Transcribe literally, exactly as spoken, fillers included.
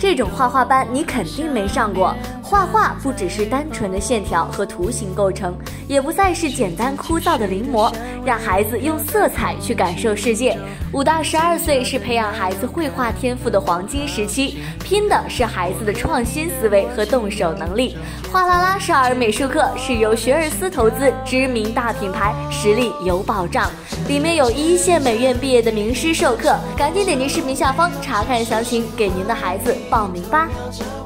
这种画画班你肯定没上过。画画不只是单纯的线条和图形构成，也不再是简单枯燥的临摹，让孩子用色彩去感受世界。五到十二岁是培养孩子绘画天赋的黄金时期，拼的是孩子的创新思维和动手能力。画啦啦少儿美术课是由学而思投资知名大品牌，实力有保障，里面有一线美院毕业的名师授课，赶紧点击视频下方查看详情，给您的孩子报名吧。